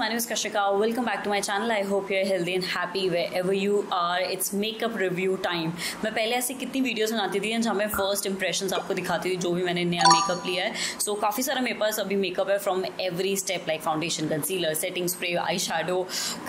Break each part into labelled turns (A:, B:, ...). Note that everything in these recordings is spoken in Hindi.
A: my name is Kashika. Welcome back to my channel. I hope you're healthy and happy wherever you are. It's makeup review time. मैं पहले ऐसी कितनी वीडियोस बनाती थी जहाँ मैं फर्स्ट इंप्रेशंस आपको दिखाती थी जो भी मैंने नया मेकअप लिया है. सो काफ़ी सारा मेरे पास अभी मेकअप है from every step like foundation, concealer, setting spray, eye shadow,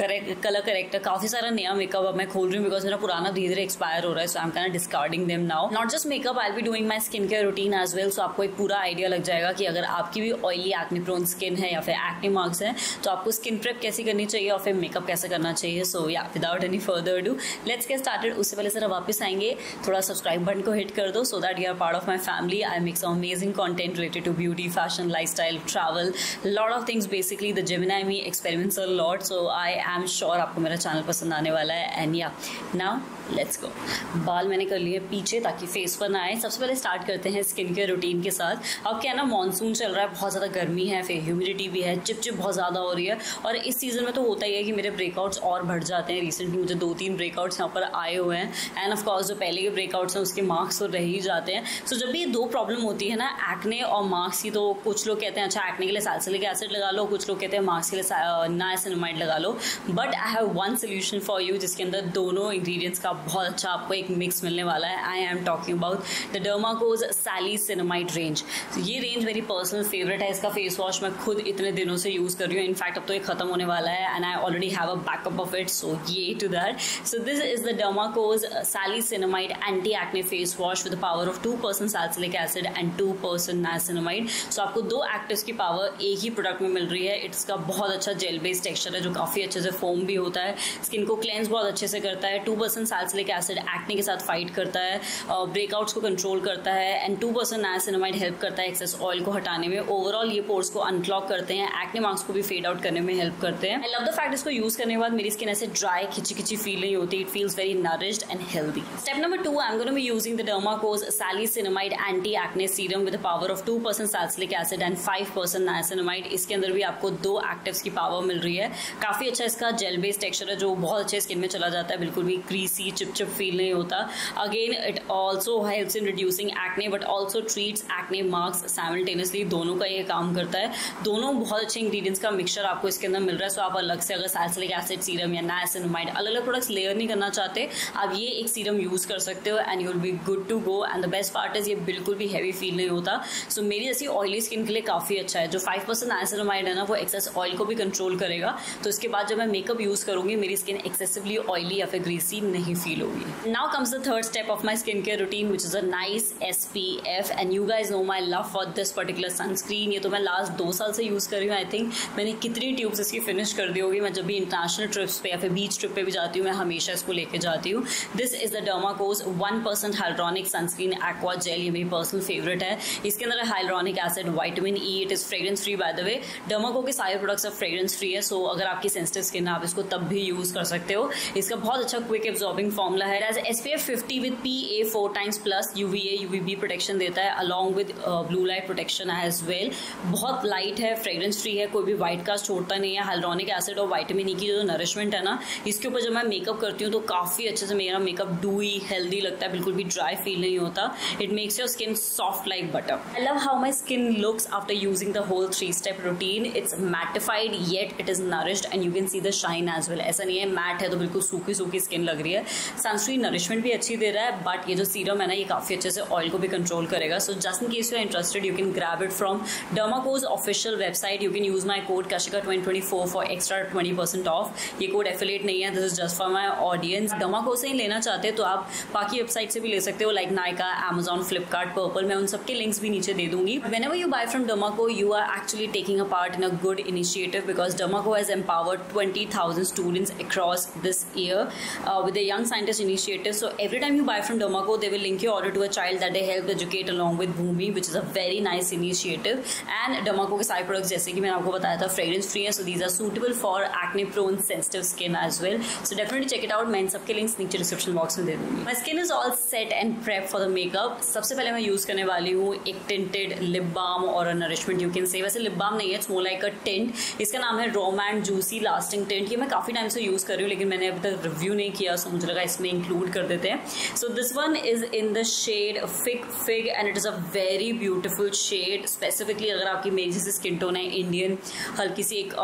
A: colour corrector. काफ़ी सारा नया मेकअप अब मैं खोल रही हूँ बिकॉज मेरा पुराना धीरे धीरे एक्सपायर हो रहा है. So I am kind of discarding them now. Not just makeup, I will be doing my skin care routine as well. So आपको एक पूरा आइडिया लग जाएगा कि अगर आपकी भी ऑयली एक्ने प्रोन स्किन है या फिर एक्ने मार्क्स है तो आपको स्किन प्रेप कैसी करनी चाहिए और फिर मेकअप कैसे करना चाहिए. सो या without any further ado let's get started. उससे पहले जरा वापस आएंगे, थोड़ा सब्सक्राइब बटन को हिट कर दो so that you are part of my family. I make some amazing content related to beauty, fashion, lifestyle, travel, lot of things. Basically the Gemini me experiments a lot. So I am sure आपको मेरा चैनल पसंद आने वाला है. एंड या नाउ लेट्स गो. बाल मैंने कर लिए पीछे ताकि फेस पर ना आए. सबसे पहले स्टार्ट करते हैं स्किन केयर रूटीन के साथ. अब क्या है ना, मानसून चल रहा है, बहुत ज़्यादा गर्मी है, फिर ह्यूमिडिटी भी है, चिपचिप बहुत ज़्यादा हो रही है. और इस सीज़न में तो होता ही है कि मेरे ब्रेकआउट्स और बढ़ जाते हैं. रिसेंटली मुझे 2-3 ब्रेकआउट्स यहाँ पर आए हुए हैं. एंड ऑफ कोर्स जो पहले के ब्रेकआउट्स हैं उसके मार्क्स तो रह ही जाते हैं. सो जब भी ये दो प्रॉब्लम होती है ना, एक्ने और मार्क्स की, तो कुछ लोग कहते हैं अच्छा एक्ने के लिए सैलिसिलिक एसिड लगा लो, कुछ लोग कहते हैं मार्क्स के लिए नाइसिनामाइड लगा लो. But I have one solution for you जिसके अंदर दोनों इंग्रेडिएंट्स का बहुत अच्छा आपको एक मिक्स मिलने वाला है. I am talking about the Dermaco salicinamide range. ये रेंज मेरी पर्सनल फेवरेट है. इसका फेस वॉश मैं खुद इतने दिनों से यूज़ कर रही हूँ. इनफैक्ट अब तो ये खत्म होने वाला है and I already have a backup of it. So ये to that. So this is the Dermaco salicinamide anti acne face wash with the power of 2% salicylic acid and 2% niacinamide. So आपको दो एक्टिव्स की पावर एक ही प्रोडक्ट में मिल रही है. इसका बहुत अच्छा जेल बेस्ड टेक्सचर है जो काफ़ी अच्छे से फोम भी होता है, स्किन को क्लेंस बहुत अच्छे से करता है. 2% सैलिसिलिक एसिड एक्ने के साथ फाइट करता है, ब्रेकआउट्स को कंट्रोल करता है. एंड 2% नाइसिनामाइड हेल्प करता है एक्सेस ऑयल को हटाने में. ओवरऑल ये पोर्स को अनक्लॉग करते हैं, एक्ने मार्क्स को भी फेड आउट करने में हेल्प करते हैं. आई लव द फैक्ट इसको यूज करने के बाद मेरी स्किन ऐसे ड्राई खिंची खिंची फील नहीं होती. It feels very nourished and healthy. Step number 2, I am going to be using the Dermaco salicinamide anti acne serum with the power of 2% salicylic acid and 5% niacinamide. इसके अंदर भी आपको दो एक्टिव्स की पावर मिल रही है. काफी अच्छा इसका जेल बेस्ड टेक्सचर है जो बहुत अच्छे स्किन में चला जाता है. बिल्कुल भी क्रीसी चिपचिप फील नहीं होता. Again it also helps in reducing acne but also treats acne marks simultaneously. दोनों का ये काम करता है. दोनों बहुत अच्छे इंग्रेडिएंट्स का मिक्सचर आपको इसके अंदर मिल रहा है. सो आप अलग से अगर सैलिसिलिक एसिड सीरम या नाइसिनामाइड अलग अलग प्रोडक्ट्स लेयर नहीं करना चाहते, आप ये एक सीरम यूज कर सकते हो and you will be good to go. And the best part is ये बिल्कुल भी हैवी फील नहीं होता. सो मेरी जैसी ऑयली स्किन के लिए काफी अच्छा है. जो 5% नाइसिनामाइड है ना, वो एक्सेस ऑयल को भी कंट्रोल करेगा. तो इसके बाद जब मैं मेकअप यूज करूंगी मेरी स्किन एक्सेसिवली ऑयली या फिर ग्रीसी नहीं फील होगी. Now comes the third step of my skin care routine which is a nice SPF. And you guys know my love for this particular sunscreen. ये तो मैं लास्ट 2 साल से यूज कर रही हूँ. आई थिंक मैंने कितनी ट्यूब्स इसकी फिनिश कर दी होगी. मैं जब भी इंटरनेशनल ट्रिप्स पे या फिर बीच ट्रिप पे भी जाती हूँ मैं हमेशा इसको लेके जाती हूँ. This is the Dermaco's 1% hyaluronic sunscreen aqua gel. ये मेरी पर्सनल फेवरेट है. इसके अंदर hyaluronic acid, vitamin E. It is fragrance free by the way. Dermaco के सारे प्रोडक्ट्स अब फ्रेग्रेंस फ्री है. सो अगर आपकी सेंसिटिव स्किन है आप इसको तब भी यूज कर सकते हो. इसका बहुत अच्छा क्विक एब्जॉर्बिंग फॉर्मूला है. As SPF 50 with PA 4x+ UVA UVB protection देता है along with blue light protection as well. बहुत लाइट है, फ्रेग्रेंस फ्री है, कोई भी व्हाइट कास्ट छोड़ता नहीं है. हाइड्रोनिक एसिड और विटामिन E की जो नरिशमेंट है ना, इसके ऊपर जब मैं मेकअप करती हूँ तो काफी अच्छे से मेरा मेकअप डूई हेल्दी लगता है. बिल्कुल भी ड्राई फील नहीं होता. It makes your skin soft like butter. I love how my skin looks after using the whole 3-step routine. It's mattified yet it is nourished and you can see the shine as well. ऐसा नहीं है मैट है तो बिल्कुल सूखी सूखी स्किन लग रही है. सनस्क्रीन नरिशमेंट भी अच्छी दे रहा है बट ये जो सीरम है ना, ये काफी अच्छे से ऑयल को भी कंट्रोल करेगा. So just in case you are interested you can grab it from Dermaco's official website. You can use my code Kashika2024 for extra 20% off. ये कोड एफिलिएट नहीं है, this is just for my audience. Dermaco's से ही लेना चाहते हैं तो आप बाकी वेबसाइट से भी ले सकते हो like Nykaa, Amazon, Flipkart, Purple. मैं उन सबके लिंक्स भी नीचे दे दूंगी. Whenever you buy from Dermaco, you are actually taking a part in a good initiative because Dermaco has empowered 20,000 students across this year with a Young Scientist initiative. So every time you buy from Dermaco, they will link your order to a child that they help educate along with Bhumi, which is a very nice initiative. And Dermaco के सारे products जैसे कि मैंने आपको बताया था fragrance free है, so these are suitable for acne prone sensitive skin as well. So definitely check it out. मैं इन सबके links नीचे description box में दे दूंगी. My skin is all set and prepped for the makeup. सबसे पहले मैं यूज करने वाली हूँ एक tinted lip balm और नरिशमेंट यू कैन से. वैसे लिप बाम नहीं है, it's more like a tint. इसका नाम है रोमैंट जूसी लास्टिंग टिंट. ये मैं काफी टाइम से यूज कर रही हूँ लेकिन मैंने अभी तक रिव्यू नहीं किया, सो मुझे लगा इसमें इंक्लूड कर देते हैं. So this one is in the shade fig and it is a very beautiful shade. Specifically अगर आपकी मेरी जैसी स्किन टोन है, इंडियन, हल्की सी एक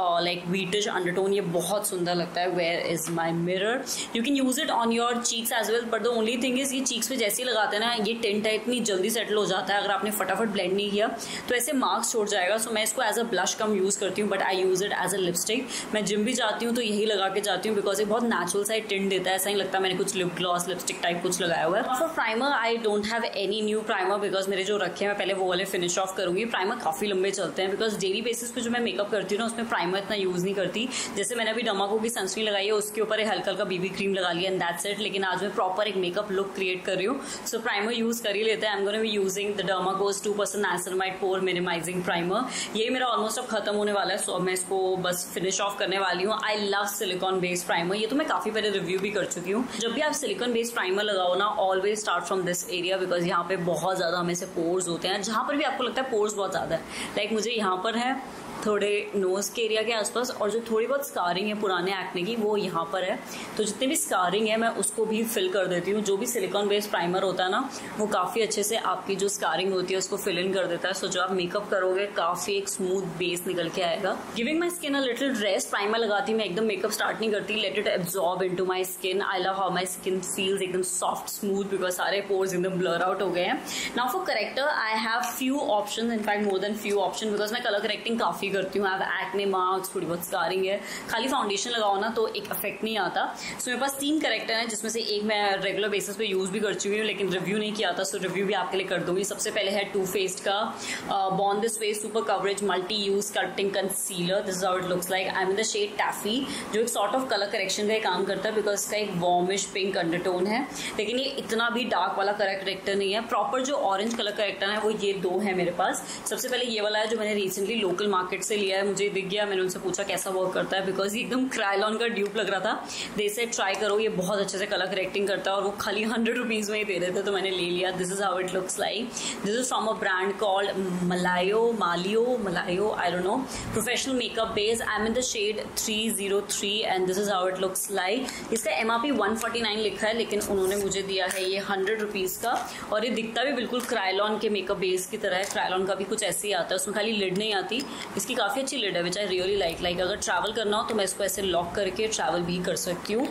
A: लाइक वीटिश अंडरटोन, ये बहुत सुंदर लगता है. Where is my mirror. You can use it on your cheeks as well, but the only thing is ये चीक्स पे जैसे ही लगाते हैं ना, ये टिंट है इतनी जल्दी सेटल हो जाता है. अगर आपने फटाफट ब्लेंड नहीं किया तो ऐसे मार्क्स छोड़ जाएगा. सो मैं इसको एज अ ब्लश कम यूज करती हूँ, but I use it as a lipstick. मैं जिम भी जाती हूँ तो यही लगा के जाती हूँ, बिकॉज ये बहुत नेचुरल सा टिंट देता है. ऐसा नहीं लगता मैंने कुछ लिप ग्लॉस लिपस्टिक टाइप कुछ लगाया हुआ है. For primer I don't have any new primer, because मेरे जो रखे हैं मैं पहले वो वाले फिनिश ऑफ करूंगी. प्राइमर काफी लंबे चलते हैं, बिकॉज डेली बेसिस पे जो मैं मेकअप करती हूँ ना उसमें प्राइमर इतना यूज नहीं करती. जैसे मैंने अभी डमाको की सनस्क्रीन लगाई है, उसके ऊपर एक हल्का हल्का बीबी क्रीम लगा लिया एंड दैट्स इट. लेकिन आज मैं प्रॉपर एक मेकअप लुक क्रिएट कर रही हूँ, सो प्राइमर यूज कर ही लेते हैं. I am gonna be using the Dermaco's 2% niacinamide pore minimising primer. ये मेरा ऑलमोस्ट अब खत्म होने वाला है, सो अब मैं इसको बस फिनिश ऑफ करने वाली हूँ. I love silicone based primer. ये तो मैं काफी पहले रिव्यू भी कर चुकी हूँ. जब भी आप सिलिकॉन बेस्ड प्राइमर लगाओ ना, always start from this area, because यहाँ पे बहुत ज्यादा हमें से पोर्स होते हैं. जहां पर भी आपको लगता है पोर्स बहुत ज्यादा है, लाइक मुझे यहाँ पर है थोड़े नोज के एरिया के आसपास, और जो थोड़ी बहुत स्कारिंग है पुराने एक्ने की वो यहाँ पर है. तो जितनी भी स्कारिंग है मैं उसको भी फिल कर देती हूँ. जो भी सिलिकॉन बेस्ड प्राइमर होता है ना, वो काफी अच्छे से आपकी जो स्कारिंग होती है उसको फिल इन कर देता है. सो जो आप मेकअप करोगे काफी एक स्मूथ बेस निकल के आएगा. Giving my skin a little rest. Primer लगाती मैं एकदम मेकअप स्टार्ट नहीं करती. Let it absorb into my skin. I love how my skin feels एकदम सॉफ्ट स्मूथ, बिकॉज सारे पोर्स एकदम ब्लर आउट हो गए हैं. Now for corrector I have few option, in fact more than few option, because मैं कलर करेक्टिंग काफी करती हूँ. एक्ने मार्क्स, थोड़ी बहुत स्कारिंग है, खाली फाउंडेशन लगाओ ना तो एक इफेक्ट नहीं आता. सो मेरे पास 3 करेक्टर हैं, जिसमें से एक मैं रेगुलर बेसिस पे यूज भी कर चुकी हूँ, लेकिन रिव्यू नहीं किया था. सो रिव्यू भी आपके लिए कर दूंगी. सबसे पहले है टू फेस्ड का born this face super coverage multi use sculpting concealer. This is how it looks like. I am in the shade taffy, जो एक सॉर्ट ऑफ कलर करेक्शन का काम करता है, बिकॉज इसका एक वार्मिश पिंक अंडरटोन है. लेकिन ये इतना भी डार्क वाला कलर करेक्टर नहीं है. प्रॉपर जो ऑरेंज कलर करेक्टर है वो ये 2 है मेरे पास. सबसे पहले ये वाला है जो मैंने रिसेंटली लोकल मार्केट से लिया है. मुझे दिख गया, मैंने उनसे पूछा कैसा वर्क करता है, बिकॉज ये एकदम क्रायलॉन का ड्यूप लग रहा था. दे सेड ट्राई करो, ये बहुत अच्छे से कलर करेक्टिंग करता है, और वो खाली 100 रुपीज में ही दे रहे थे, तो मैंने ले लिया. This is how it looks like. This is from a brand called Malayo I don't know, professional makeup base. I am in the shade 303 and this is how it looks like. इसका MRP 149 लिखा है, लेकिन उन्होंने मुझे दिया है ये 100 रुपीज का, और ये दिखता भी बिल्कुल क्रायलॉन के मेकअप बेस की तरह है. क्रायलॉन का भी कुछ ऐसे ही आता है, उसमें खाली लिड नहीं आती. इसकी काफी अच्छी लिड है, विच आई रियली लाइक अगर ट्रैवल करना हो तो मैं इसको ऐसे लॉक करके ट्रैवल भी कर सकती हूँ.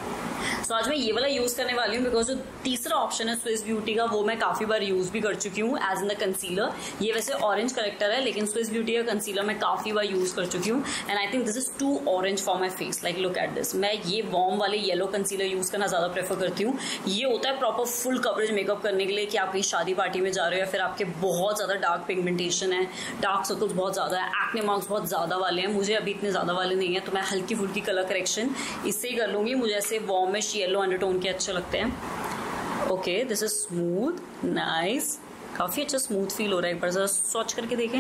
A: तो आज मैं ये वाला यूज करने वाली हूँ, बिकॉज जो तीसरा ऑप्शन है स्विस ब्यूटी का, वो मैं काफी बार यूज भी कर चुकी हूँ एज इन द कंसीलर. ये वैसे ऑरेंज करेक्टर है, लेकिन स्विस ब्यूटी का कंसीलर मैं काफी बार यूज कर चुकी हूँ. And I think this is too orange for my face. Like look at this. मैं ये वार्म वाले येलो कंसीलर यूज करना ज्यादा प्रेफर करती हूँ. ये होता है प्रॉपर फुल कवरेज मेकअप करने के लिए, कि आप कहीं शादी पार्टी में जा रहे हो, या फिर आपके बहुत ज्यादा डार्क पिगमेंटेशन है, डार्क सर्कल्स बहुत ज्यादा है, एक्ने मार्क्स बहुत ज्यादा वाले हैं. मुझे अभी इतने ज्यादा वाले नहीं है, तो मैं हल्की फुल्की कलर करेक्शन इससे ही कर लूंगी. मुझे ऐसे वार्मिश येलो अंडरटोन के अच्छे लगते हैं. Okay, this is smooth, nice, काफी अच्छा स्मूथ फील हो रहा है. एक बार जरा स्वच्छ करके देखें.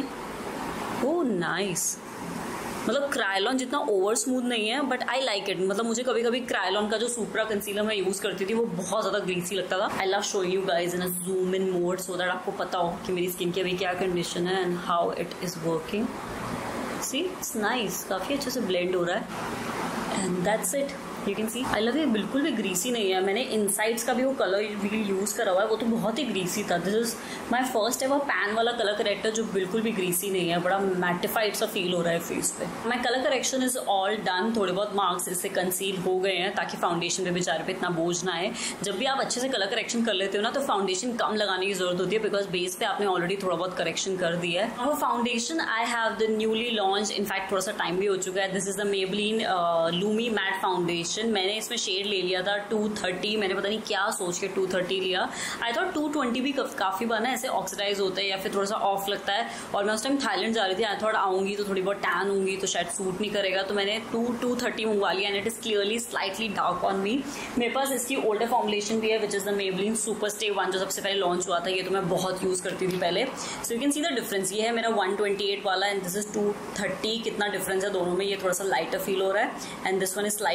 A: Oh nice. मतलब क्रायलॉन जितना ओवर स्मूथ नहीं है, बट आई लाइक इट. मतलब मुझे कभी कभी क्रायलॉन का जो सुपरा कंसीलर मैं यूज करती थी वो बहुत ज्यादा ग्रीसी लगता था. I love showing you guys in a zoom in mode, so that आपको पता हो कि मेरी स्किन की अभी क्या कंडीशन है and how it is working. See, it's nice, काफी अच्छे से ब्लेंड हो रहा है and that's it. You can see I love. ये बिल्कुल भी ग्रीसी नहीं है. मैंने इनसाइड्स का भी वो कलर व्हील यूज करा हुआ है, वो तो बहुत ही ग्रीसी था. This is my first ever pan वाला कलर करेक्टर जो बिल्कुल भी ग्रीसी नहीं है. बड़ा मैटिफाइड सा फील हो रहा है फेस पे. My colour correction is all done. थोड़े बहुत मार्क्स इससे कंसील हो गए हैं, ताकि फाउंडेशन पे बेचारे पे इतना बोझ ना आए. जब भी आप अच्छे से कलर करेक्शन कर लेते हो ना, तो फाउंडेशन कम लगाने की जरूरत होती है, बिकॉज बेस पे आपने ऑलरेडी थोड़ा बहुत करेक्शन कर दिया है. वो foundation I have the newly launch, in fact थोड़ा सा टाइम भी हो चुका है. This is the Maybelline Lumi matte foundation. मैंने इसमें शेड ले लिया था 230. मैंने पता नहीं क्या सोच के 230 लिया. आई थॉट 220 भी काफी बार ना ऐसे ऑक्सीडाइज होता है या फिर थोड़ा सा ऑफ लगता है, और मैं उस टाइम थाईलैंड जा रही थी. आई थॉट आऊंगी तो थोड़ी बहुत टैन होंगी तो शायद सूट नहीं करेगा, तो मैंने 230 मंगवा लिया. And it is clearly slightly dark on me. मेरे पास इसकी ओल्डर फॉर्मुलेशन भी है, which is the Maybelline super stay 1, जो सबसे पहले लॉन्च हुआ था. ये तो मैं बहुत यूज करती थी पहले. So you can see the difference. ये है मेरा 128 वाला एंड दिस इज 230. कितना डिफरेंस है दोनों में. ये थोड़ा सा लाइटर फील हो रहा है and this one is slightly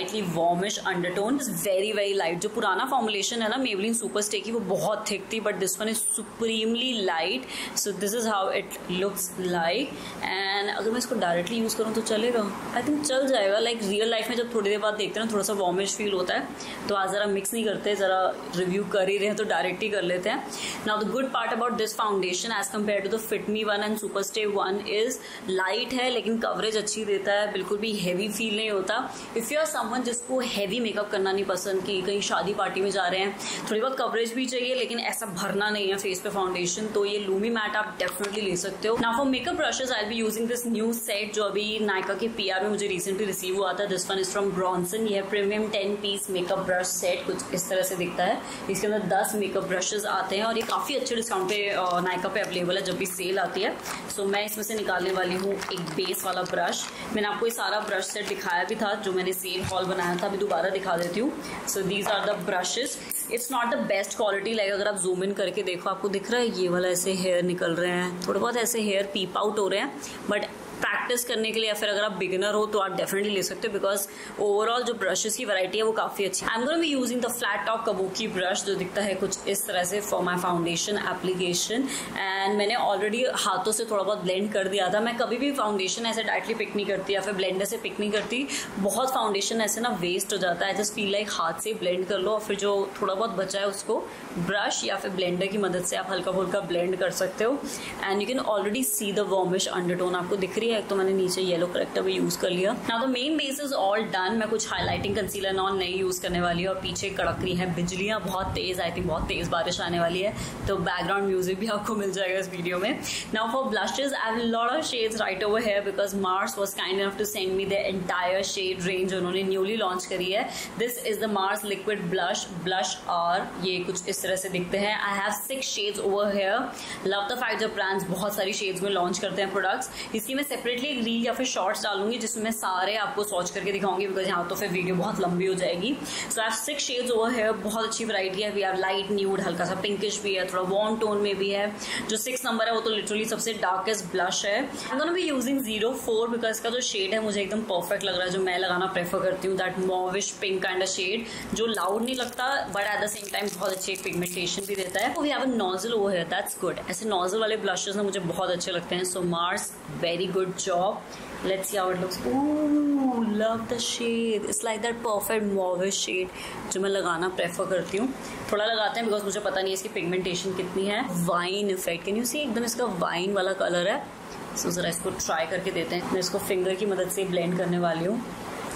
A: warmish undertone, very very light. जो पुराना फॉर्मुलेशन है ना मेबलिन सुपर स्टे की, वो बहुत थिक थी, but this one is supremely light. So this is how it looks like. And अगर मैं इसको डायरेक्टली यूज करूँ तो चलेगा, आई थिंक चल जाएगा। लाइक रियल लाइफ में जब थोड़ी देर बाद देखते हैं ना थोड़ा सा वॉर्मिश फील होता है, तो आज जरा मिक्स नहीं करते, जरा रिव्यू कर ही रहे हैं तो डायरेक्ट ही कर लेते हैं। Now the good part about this foundation as compare to the fit me one and super stay one is light है लेकिन कवरेज अच्छी देता है, बिल्कुल भी हैवी फील नहीं होता। इफ यू आर समवन जिसको हैवी मेकअप करना नहीं पसंद, कि कहीं शादी पार्टी में जा रहे हैं, थोड़ी बहुत कवरेज भी चाहिए लेकिन ऐसा भरना नहीं है फेस पे फाउंडेशन, तो ये लूमी मैट आप डेफिनेटली ले सकते हो। Now for makeup brushes I be using this new set जो अभी नायका के पीआर में मुझे रिसेंटली रिसीव हुआ था। This one is from Bronson. ये premium 10 piece makeup brush set कुछ इस तरह से दिखता है। इसके अंदर 10 मेकअप ब्रशेस आते हैं और ये काफी अच्छे डिस्काउंट पे नायका पे अवेलेबल है जब भी सेल आती है। सो मैं इसमें से निकालने वाली हूँ एक बेस वाला ब्रश। मैंने आपको ये सारा ब्रश सेट दिखाया भी था जो मैंने सेल हॉल बनाया था, अभी दोबारा दिखा देती हूँ। So these are the brushes. It's not the best quality, like अगर आप जूम इन करके देखो आपको दिख रहा है ये वाला ऐसे हेयर निकल रहे हैं, थोड़े बहुत ऐसे हेयर पीप आउट हो रहे हैं, बट प्रैक्टिस करने के लिए या फिर अगर आप बिगिनर हो तो आप डेफिनेटली ले सकते हो, बिकॉज ओवरऑल जो ब्रशेस की वैरायटी है वो काफी अच्छी है। I am going to be using the flat top kabuki brush जो दिखता है कुछ इस तरह से for my foundation application. And मैंने ऑलरेडी हाथों से थोड़ा बहुत ब्लेंड कर दिया था। मैं कभी भी फाउंडेशन ऐसे डायरेक्टली पिक नहीं करती या फिर ब्लेंडर से पिक नहीं करती, बहुत फाउंडेशन ऐसे ना वेस्ट हो जाता है। जस्ट फील लाइक हाथ से ब्लेंड कर लो और फिर जो थोड़ा बहुत बचा है उसको ब्रश या फिर ब्लेंडर की मदद से आप हल्का फुल्का ब्लेंड कर सकते हो। And you can already see the warmish undertone आपको दिख रही है। तो मैंने नीचे येलो करेक्टर भी यूज कर लिया। Now the main base is all done. मैं कुछ हाईलाइटिंग कंसीलर नॉन नहीं यूज करने वाली और पीछे कड़क रही है बिजलियां बहुत तेज, आई थिंक बहुत तेज बारिश आने वाली है, तो बैकग्राउंड म्यूजिक भी आपको मिल जाएगा इस वीडियो में। Now for blushes I have lot of shades right over here because Mars was kind enough to send me the entire shade range उन्होंने न्यूली लॉन्च करी है। This is the Mars liquid blush और ये कुछ इस तरह से दिखते हैं। I have 6 shades over here. Love the fight जब ब्रांड्स बहुत सारी शेड्स में लॉन्च करते हैं प्रोडक्ट्स। इसकी मैं सेपरेटली रील या फिर शॉर्ट्स डालूंगी जिसमें सारे आपको सोच करके दिखाऊंगी बिकॉज यहाँ तो फिर वीडियो बहुत लंबी हो जाएगी। So I have 6 shades over here. बहुत अच्छी वैरायटी है। वी हैव लाइट न्यूड, हल्का सा पिंकिश भी है, थोड़ा वार्म टोन में भी है। जो 6 नंबर है वो तो लिटरली सबसे डार्केस्ट ब्लश है। I am gonna be using 04 because इसका जो शेड है मुझे एकदम परफेक्ट लग रहा है, जो मैं लगाना प्रेफर करती हूँ, that mauvish pink kind of shade जो लाउड नहीं लगता but at the same time बहुत अच्छी पिगमेंटेशन भी देता है। We have a nozzle over here, that's good. ऐसे नोजल वाले ब्लशेस ना मुझे बहुत अच्छे लगते हैं। So Mars very good job. Let's see how it looks. Ooh, love the shade. It's like that perfect mauve shade जो मैं लगाना प्रेफर करती हूँ। थोड़ा लगाते हैं बिकॉज मुझे पता नहीं है इसकी पिगमेंटेशन कितनी है। Wine effect, can you see, एकदम इसका वाइन वाला कलर है। सो जरा इसको ट्राई करके देते हैं। मैं इसको फिंगर की मदद से ब्लेंड करने वाली हूँ।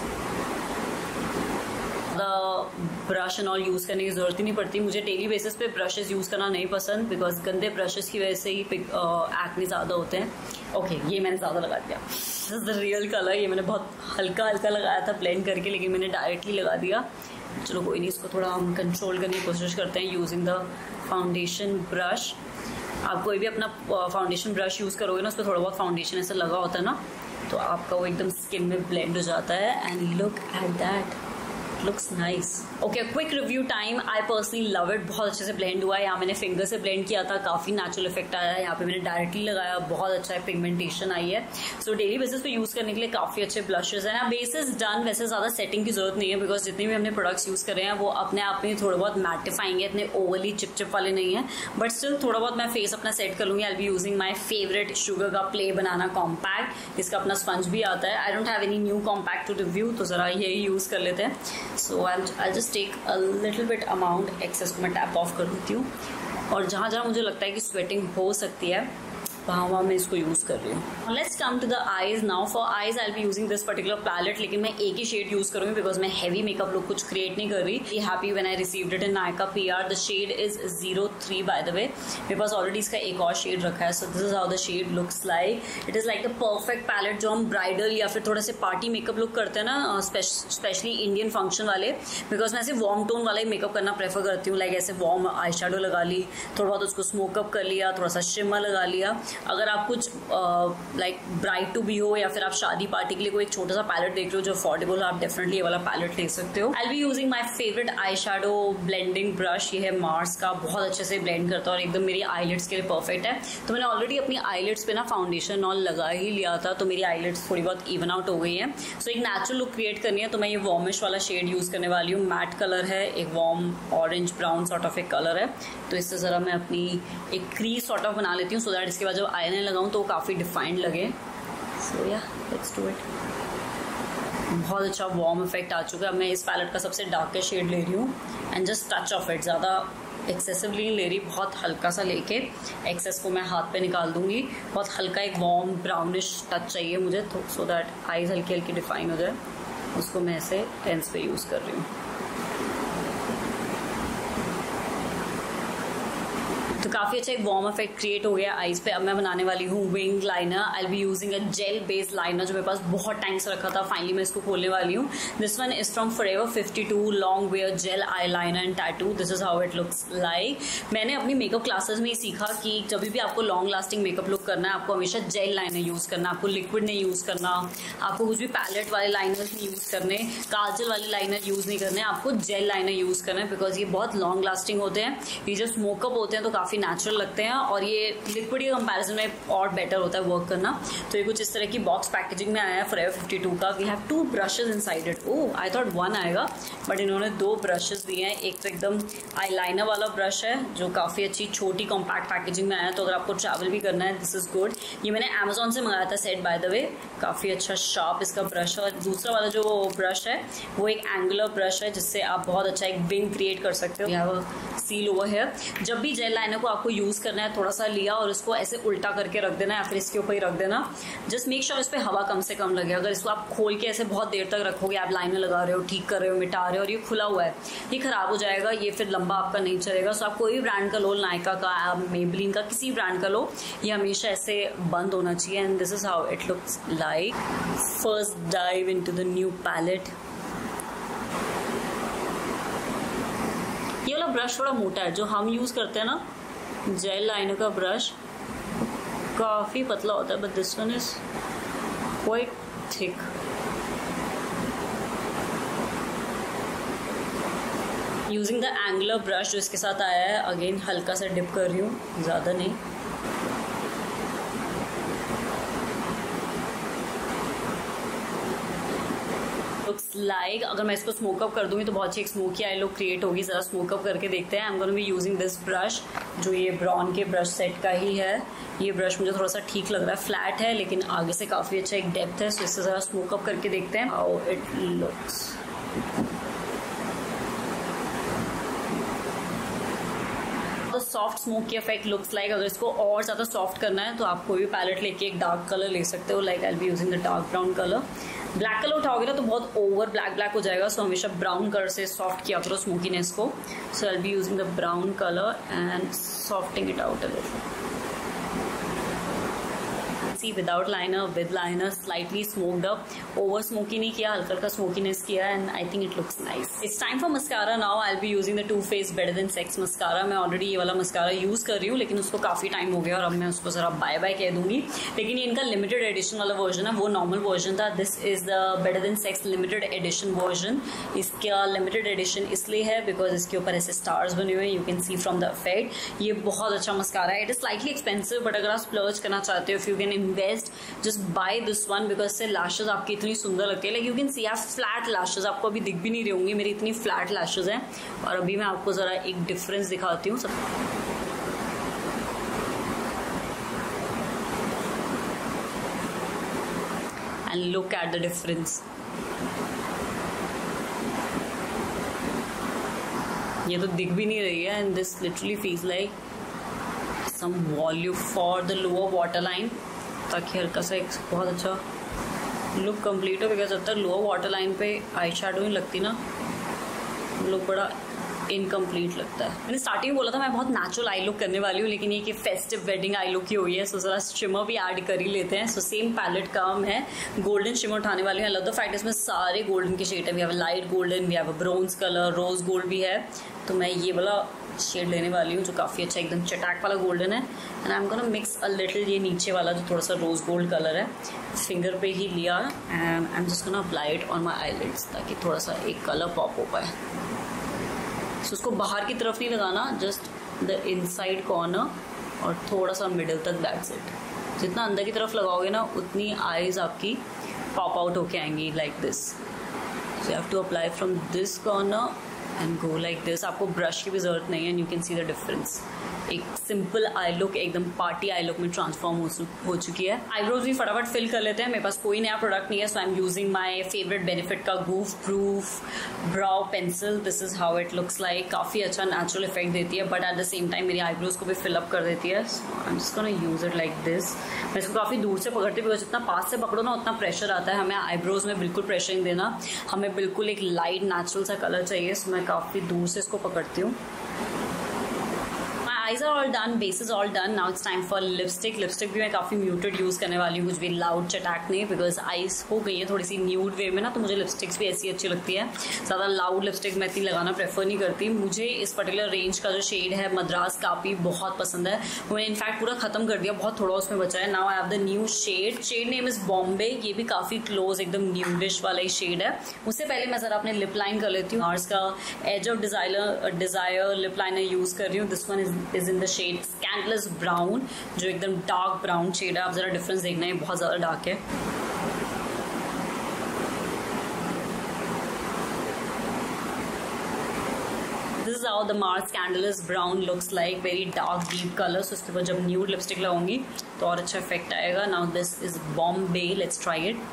A: ब्रश एंड ऑल यूज करने की जरूरत ही नहीं पड़ती। मुझे डेली बेसिस पे ब्रशेस यूज करना नहीं पसंद बिकॉज गंदे ब्रशेस की वजह से ही एक्ने ज्यादा होते हैं। ओके, ये मैंने ज्यादा लगा दिया। This is the real colour. ये मैंने बहुत हल्का हल्का लगाया था ब्लेंड करके, लेकिन मैंने डायरेक्टली लगा दिया। चलो कोई नहीं, इसको थोड़ा हम कंट्रोल करने की कोशिश करते हैं यूजिंग द फाउंडेशन ब्रश। आप कोई भी अपना फाउंडेशन ब्रश यूज करोगे ना, उस पर थोड़ा बहुत फाउंडेशन ऐसा लगा होता है ना, तो आपका वो एकदम स्किन में ब्लेंड हो जाता है। And look at that, looks nice. Okay, quick review time. I personally love it. बहुत अच्छे से ब्लेंड हुआ है। यहाँ मैंने फिंगर से ब्लेंड किया था, काफी नेचुरल इफेक्ट आया है। यहाँ पे मैंने डायरेक्टली लगाया, बहुत अच्छा है, पिगमेंटेशन आई है। सो डेली बेसिस पे यूज करने के लिए काफी अच्छे ब्लशेस हैं। Base is done. वैसे ज्यादा सेटिंग की जरूरत नहीं है बिकॉज जितने भी हमने प्रोडक्ट्स यूज करे हैं वो अपने आप में थोड़े बहुत मैटिफाइंग है, इतने ओवरली चिपचिप वाले नहीं है, बट स्टिल थोड़ा बहुत मैं फेस अपना सेट कर लूंगी। I be using my favourite Sugar का प्ले बनाना कॉम्पैक्ट। इसका अपना स्पंज भी आता है। I don't have any new compact to review, तो जरा यही यूज कर लेते हैं। So I just take a little bit amount, excess को मैं टैप ऑफ कर देती हूँ और जहाँ जहाँ मुझे लगता है कि स्वेटिंग हो सकती है वहाँ मैं इसको यूज कर रही हूँ। Let's come to the eyes now. For eyes I be using this particular palette, लेकिन मैं एक ही शेड यूज करूंगी बिकॉज मैं हैवी मेकअप लुक कुछ क्रिएट नहीं कर रही। Happy when I received it in Nykaa PR. The shade is 03 by the way. मेरे पास ऑलरेडी इसका एक और शेड रखा है। So this is how the shade looks like. It is like the perfect palette जो हम ब्राइडल या फिर थोड़े से पार्टी मेकअप लुक करते हैं ना, स्पेशली इंडियन फंक्शन वाले, बिकॉज मैं ऐसे वार्म टोन वाला ही मेकअप करना प्रेफर करती हूँ। लाइक ऐसे वार्म आई शेडो लगा ली, थोड़ा बहुत उसको स्मोकअप कर लिया, थोड़ा सा शिमर लगा लिया, अगर आप कुछ लाइक ब्राइड टू बी हो या फिर आप शादी पार्टी के लिए कोई एक छोटा सा पैलेट देख रहे हो जो अफोर्डेबल है, आप डेफिनेटली ये वाला पैलेट ले सकते हो। I be using my favourite eye shadow blending brush, ये है मार्स का, बहुत अच्छे से ब्लेंड करता है और एकदम मेरी आईलिड्स के लिए परफेक्ट है। तो मैंने ऑलरेडी अपनी आईलिड्स पे ना फाउंडेशन ऑल लगा ही लिया था, तो मेरी आईलिड्स थोड़ी बहुत इवन आउट हो गई है। सो एक नेचुरल लुक क्रिएट करनी है तो मैं ये वार्मिश वाला शेड यूज करने वाली हूँ। मैट कलर है, एक warm orange brown sort of एक कलर है, तो इससे जरा मैं अपनी एक क्रीज सॉर्ट ऑफ बना लेती हूँ सो दैट इसके बाद जब आईलाइनर लगाऊँ तो वो काफी डिफाइंड लगे। सो या लेट्स डू इट। बहुत अच्छा वार्म इफेक्ट आ चुका है। अब मैं इस पैलेट का सबसे डार्केस्ट शेड ले रही हूँ and just touch of it, ज़्यादा एक्सेसिवली नहीं ले रही, बहुत हल्का सा लेके एक्सेस को मैं हाथ पे निकाल दूंगी। बहुत हल्का एक वार्म ब्राउनिश टच चाहिए मुझे तो सो दैट आईज हल्की हल्की डिफाइन हो जाए। उसको मैं ऐसे पेंस पे यूज़ कर रही हूँ। तो काफ़ी अच्छा एक वार्म इफेक्ट क्रिएट हो गया आईज पे। अब मैं बनाने वाली हूँ wing liner. I will be using a gel based liner जो मेरे पास बहुत टाइम से रखा था, फाइनली मैं इसको खोलने वाली हूँ। This one is from forever 52 long wear gel eye liner and tattoo. This is how it looks like. मैंने अपनी मेकअप क्लासेस में ही सीखा कि जब भी आपको लॉन्ग लास्टिंग मेकअप लुक करना है आपको हमेशा जेल लाइनर यूज़ करना, आपको लिक्विड नहीं यूज़ करना, आपको कुछ भी पैलेट वाले लाइनर्स नहीं यूज़ करने, काजल वाले लाइनर यूज़ नहीं करने, आपको जेल लाइनर यूज़ करना है बिकॉज ये बहुत लॉन्ग लास्टिंग होते हैं। ये जब स्मोकअप होते हैं तो काफ़ी नेचुरल लगते हैं और ये लिक्विड के कंपैरिजन में और बेटर होता है वर्क करना। तो ये कुछ इस तरह की बॉक्स पैकेजिंग में आया है फॉरएवर 52 का। We have 2 brushes inside it. Oh I thought 1 आएगा बट इन्होंने 2 ब्रशेज दिए हैं। एक तो एकदम आईलाइनर वाला ब्रश है जो काफ़ी अच्छी छोटी कॉम्पैक्ट पैकेजिंग में आया है, तो अगर आपको ट्रैवल भी करना है दिस इज गुड। ये मैंने अमेजोन से मंगाया था सेट बाय द वे। काफ़ी अच्छा शार्प इसका ब्रश है। और दूसरा वाला जो ब्रश है वो एक एंगुलर ब्रश है जिससे आप बहुत अच्छा एक विंग क्रिएट कर सकते हो। यहाँ सील ओवर है। जब भी जेल लाइनर को आपको यूज़ करना है थोड़ा सा लिया और इसको ऐसे उल्टा करके रख देना है या फिर इसके ऊपर ही रख देना। जस्ट मेक श्योर इस पर हवा कम से कम लगे। अगर इसको आप खोल के ऐसे बहुत देर तक रखोगे, आप लाइनर लगा रहे हो, ठीक कर रहे हो, मिटा रहे हो और ये खुला हुआ है, ये खराब हो जाएगा, ये फिर लंबा आपका नहीं चलेगा। सो आप कोई भी ब्रांड का लो, नायका का, मेबलिन का, किसी ब्रांड का लो, ये हमेशा ऐसे बंद होना चाहिए। And this is how it looks like. First dive into the new palette. ये वाला ब्रश थोड़ा मोटा है, जो हम यूज करते हैं ना जेल लाइनर का ब्रश काफी पतला होता है, but this one is quite thick. Using the angular brush जो इसके साथ आया है, अगेन हल्का सा डिप कर रही हूँ, ज्यादा नहीं। Looks like. अगर मैं इसको स्मोकअप कर दूंगी तो बहुत अच्छी एक स्मोकी आई लुक क्रिएट होगी। जरा स्मोकअप करके देखते हैं। I am gonna be using this brush जो ये ब्राउन के ब्रश सेट का ही है। ये ब्रश मुझे थोड़ा सा ठीक लग रहा है, फ्लैट है लेकिन आगे से काफी अच्छा एक डेप्थ है। सो इससे जरा स्मोकअप करके देखते हैं how it looks. Soft smoky effect looks like. अगर इसको और ज्यादा सॉफ्ट करना है तो आप कोई भी पैलेट लेके एक डार्क कलर ले सकते हो। Like I will be using the dark brown colour. Black colour उठाओगे ना तो बहुत ओवर ब्लैक ब्लैक हो जाएगा। सो हमेशा ब्राउन कलर से सॉफ्ट किया करो स्मोकीनेस को। So I will be using the brown colour and softing it out a little. Without liner, with liner, slightly smoked up, over smoky नहीं किया, हल्का हल्का स्मोकीनेस किया and I think it looks nice. It's time for mascara now. I will be using the too faced better than sex mascara. मैं ऑलरेडी ये वाला मस्कारा यूज कर रही हूँ लेकिन उसको काफी टाइम हो गया और अब मैं उसको जरा बाय बाय कह दूंगी। लेकिन ये इनका लिमिटेड एडिशन वाला वर्जन है, वो नॉर्मल वर्जन था। This is the better than sex limited edition version. इसका लिमिटेड एडिशन इसलिए है बिकॉज इसके ऊपर ऐसे स्टार्स बने हुए हैं, you can see from the effect. ये बहुत अच्छा मस्कारा है। It is slightly expensive but अगर आप स्प्लर्ज करना चाहते हो, if you can invest, just buy this one because से लैशेज आपकी इतनी सुंदर लगती है। Like you can see I have flat lashes, आपको अभी दिख भी नहीं रही होंगी, मेरी इतनी फ्लैट लैशेज हैं। और अभी मैं आपको जरा एक डिफरेंस दिखाती हूँ। And look at the difference. ये तो दिख भी नहीं रही है and this literally feels like some volume for the lower water line, ताकि हल्का सा एक बहुत अच्छा लुक कंप्लीट हो। बिकॉज जब तक लोअर वाटर लाइन पे आई शैडो नहीं लगती ना, लुक बड़ा इनकम्प्लीट लगता है। मैंने स्टार्टिंग में बोला था मैं बहुत नेचुरल आई लुक करने वाली हूँ, लेकिन ये कि फेस्टिव वेडिंग आई लुक ही हुई है, सो जरा शिमर भी ऐड कर ही लेते हैं। सो सेम पैलेट का हम है गोल्डन शिमर उठाने वाले हैं। आई लव द फैक्ट इसमें सारे गोल्डन के शेड है। We have a light golden, we have a bronze colour, rose gold भी है। तो मैं ये वाला शेड लेने वाली हूँ जो काफ़ी अच्छा एकदम चटाक वाला गोल्डन है। And I am gonna mix a little ये नीचे वाला जो थोड़ा सा रोज गोल्ड कलर है, फिंगर पे ही लिया and I am just gonna apply it on my eyelids ताकि थोड़ा सा एक कलर पॉप हो पाए। सो उसको बाहर की तरफ नहीं लगाना, जस्ट द इनसाइड कॉर्नर और थोड़ा सा मिडिल तक, दैट्स इट। जितना अंदर की तरफ लगाओगे ना उतनी आईज आपकी पॉप आउट होके आएंगी like this. So you have to apply from this corner and go like this. आपको ब्रश की भी जरूरत नहीं है and you can see the difference. एक सिंपल आई लुक एकदम पार्टी आई लुक में ट्रांसफॉर्म हो चुकी है। आईब्रोज भी फटाफट फिल कर लेते हैं। मेरे पास कोई नया प्रोडक्ट नहीं है, so I am using my favourite benefit का goof proof brow pencil. This is how it looks like. काफ़ी अच्छा नेचुरल इफेक्ट देती है, but at the same time मेरी आईब्रोज को भी फिलअप कर देती है। I am just gonna use it like this. मैं इसको काफ़ी दूर से पकड़ती हूँ, बिकॉज जितना पास से पकड़ो ना उतना प्रेशर आता है। हमें आईब्रोज में बिल्कुल प्रेशर नहीं देना, हमें बिल्कुल एक लाइट नेचुरल सा कलर चाहिए। सो मैं काफ़ी दूर से इसको पकड़ती हूँ। eyes are all done, base is all done. Now it's time for lipstick. Lipstick भी मैं काफ़ी म्यूटेड यूज़ करने वाली हूँ, कुछ भी लाउड चटाक नहीं, बिकॉज आईज हो गई है थोड़ी सी न्यूड वे में ना, तो मुझे लिपस्टिक्स भी ऐसी अच्छी लगती है। ज़्यादा लाउड लिपस्टिक मैं इतनी लगाना प्रेफर नहीं करती। मुझे इस पर्टिकुलर रेंज का जो शेड है मद्रास कापी बहुत पसंद है। मैंने इनफैक्ट पूरा खत्म कर दिया, बहुत थोड़ा उसमें बचा है। Now I have the new shade name is Bombay. ये भी काफ़ी क्लोज एकदम न्यूडिश वाला ही शेड है। उससे पहले मैं ज़रा अपने लिप लाइन कर लेती हूँ। नार्स का edge of desire lip liner use कर रही हूँ। This one is in the shade scandalous brown, जो एकदम डार्क ब्राउन शेड है। आप जरा डिफरेंस देखना है, बहुत ज्यादा डार्क है। This is how the Mars scandalous brown looks like, very dark deep colour. सो इसके ऊपर जब न्यूड लिपस्टिक लगाऊंगी तो और अच्छा इफेक्ट आएगा। Now this is Bombay, let's try it.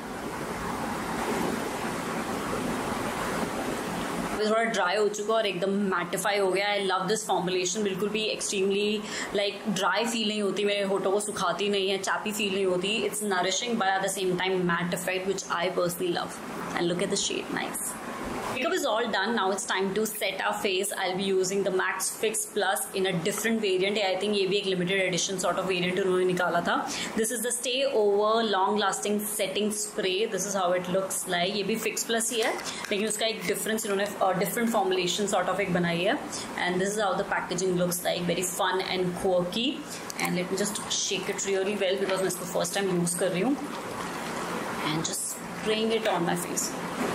A: थोड़ा ड्राई हो चुका और एकदम मैटिफाई हो गया। I love this formulation. बिल्कुल भी एक्सट्रीमली लाइक ड्राई फील नहीं होती, मेरे होठों को सुखाती नहीं है, चापी फील नहीं होती। It's nourishing but at the same time matte effect which I personally love. And look at the shade, nice. Makeup is all done. Now it's time to set our face. I'll be using the Max Fix Plus in a different variant. I think ये भी एक limited edition sort of variant उन्होंने निकाला था. This is the Stay Over Long Lasting Setting Spray. This is how it looks like. ये भी Fix Plus ही है, लेकिन उसका एक difference इन्होंने different formulation sort of एक बनाई है. And this is how the packaging looks like. Very fun and quirky. And let me just shake it really well because मैं इसको first time use कर रही हूँ. And just spraying it on my face.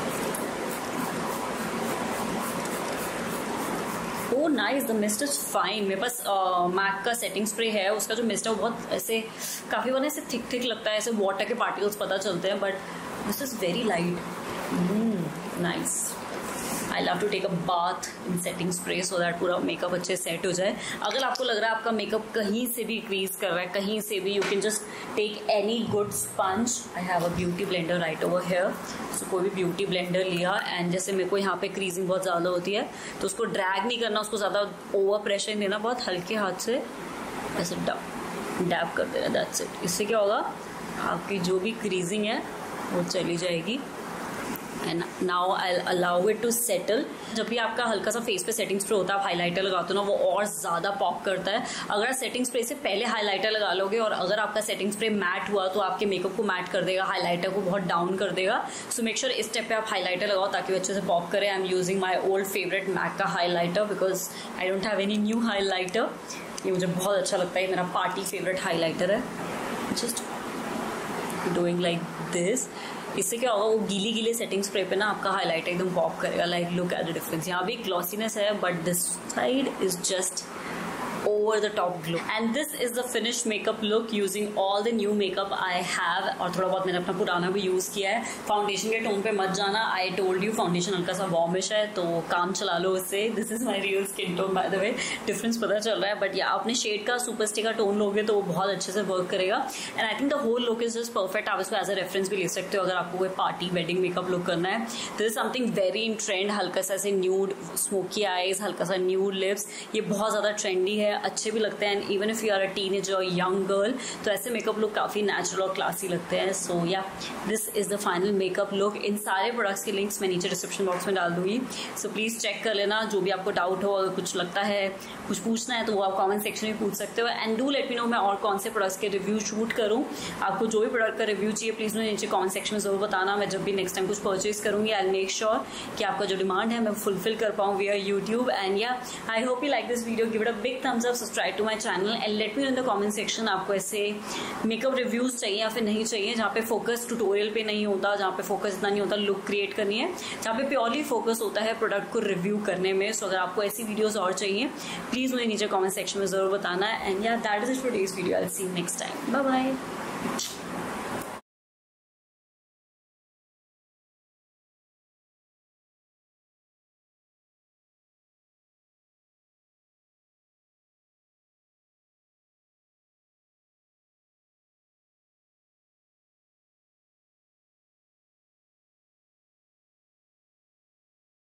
A: Oh nice, the mist is fine. मेरे पास मैक का सेटिंग स्प्रे है, उसका जो मिस्ट है वो बहुत ऐसे काफ़ी बार ऐसे थिक लगता है, ऐसे वाटर के पार्टिकल्स पता चलते हैं, but this is very light. Nice. I love to take a bath in setting spray so that पूरा मेकअप अच्छे सेट हो जाए। अगर आपको लग रहा है आपका मेकअप कहीं से भी क्रीज कर रहा है, कहीं से भी, you can just take any good sponge. I have a beauty blender right over here. So कोई भी ब्यूटी ब्लेंडर लिया एंड जैसे मेरे को यहाँ पे क्रीजिंग बहुत ज़्यादा होती है तो उसको ड्रैग नहीं करना, उसको ज़्यादा ओवर प्रेशर नहीं देना, बहुत हल्के हाथ से ऐसे डैब कर देना, दैट्स इट। इससे क्या होगा, आपकी जो भी क्रीजिंग है वो चली जाएगी। And now I allow it to settle. जब भी आपका हल्का सा फेस पे सेटिंग स्प्रे होता है, आप हाइलाइटर लगाते हो ना, वो और ज़्यादा पॉप करता है। अगर आप सेटिंग स्प्रे से पहले हाइलाइटर लगा लोगे और अगर आपका सेटिंग स्प्रे मैट हुआ तो आपके मेकअप को मैट कर देगा, हाइलाइटर को बहुत डाउन कर देगा। सो मेक श्योर इस स्टेप पे आप हाइलाइटर लगाओ ताकि वो अच्छे से पॉप करे। I am using my old favourite MAC का highlighter because I don't have any new highlighter. ये मुझे बहुत अच्छा लगता है, मेरा पार्टी फेवरेट हाईलाइटर है। Just doing like this. इससे क्या होगा, वो गीली गीले सेटिंग स्प्रे पे ना आपका हाईलाइट एकदम पॉप करेगा। Like look at the difference. यहाँ भी ग्लॉसीनेस है but this side is just over the top glow. And this is the finished makeup look using all the new makeup I have. और थोड़ा बहुत मैंने अपना पुराना भी यूज़ किया है। फाउंडेशन के टोन पे मत जाना, आई टोल्ड यू फाउंडेशन हल्का सा वॉर्मिश है तो काम चला लो उससे। This is my real skin tone by the way, difference पता चल रहा है। बट या अपने शेड का सुपर स्टे का टोन लोगे तो वो बहुत अच्छे से वर्क करेगा। And I think the whole look is just perfect. आप इसको एज अ रेफरेंस भी ले सकते हो अगर आपको कोई पार्टी वेडिंग मेकअप लुक करना है। This is something very in trend. हल्का सा ऐसे न्यूड स्मोकी आईज, हल्का सा न्यूड लिप्स, ये बहुत ज़्यादा ट्रेंडी है। अच्छे भी लगते हैं, and even if you are a teenager और यंग गर्ल तो ऐसे मेकअप लुक काफ़ी नेचुरल और क्लासी लगते हैं। So yeah this is the final makeup look. इन सारे प्रोडक्ट्स के लिंक्स मैं नीचे डिस्क्रिप्शन बॉक्स में डाल दूंगी, सो प्लीज़ चेक कर लेना। जो भी आपको डाउट हो, अगर कुछ लगता है, कुछ पूछना है तो वो आप कमेंट सेक्शन में पूछ सकते हो। And do let me know मैं और कौन से प्रोडक्ट्स के रिव्यू शूट करूँ। आपको जो भी प्रोडक्ट का रिव्यू चाहिए प्लीज़ मुझे नीचे कमेंट सेक्शन में जरूर बताना। मैं जब भी नेक्स्ट टाइम कुछ परचेज करूँगी आई विल मेक श्योर कि आपका जो डिमांड है मैं फुलफिल कर पाऊँ wear YouTube. And yeah I hope you like this video, give it a big thumbs up, subscribe to my channel and let me know in the comment section आपको ऐसे मेकअप रिव्यूज चाहिए या फिर नहीं चाहिए, जहाँ पे फोकस ट्यूटोरियल पे नहीं होता, जहाँ पे फोकस इतना नहीं होता लुक क्रिएट करनी है, जहाँ पे प्योरली फोकस होता है प्रोडक्ट को रिव्यू करने में। सो अगर आपको ऐसी वीडियोस और चाहिए प्लीज़ मुझे नीचे कमेंट सेक्शन में जरूर बताना। And yeah that is it for today's video, I will see you next time, bye bye.